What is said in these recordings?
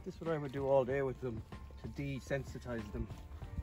This is what I would do all day with them to desensitize them.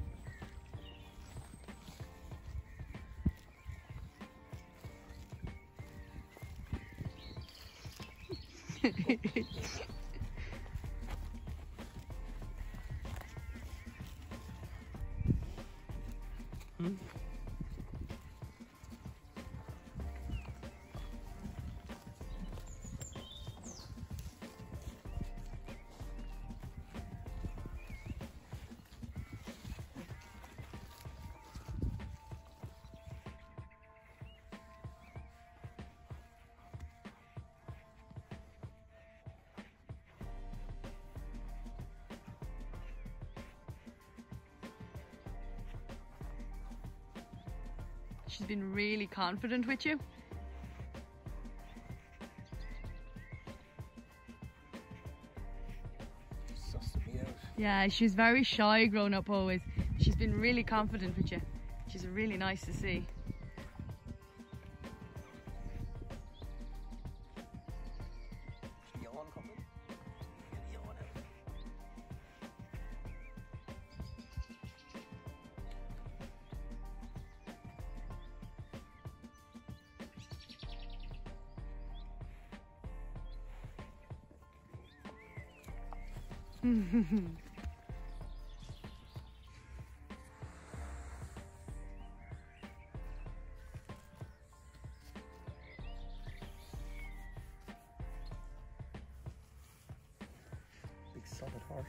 She's been really confident with you. Sussed me out. Yeah, she's very shy grown up always. She's been really confident with you. She's really nice to see. Yawn coming. Get a yawn out. Big solid horse.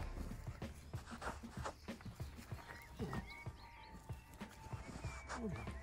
Oh.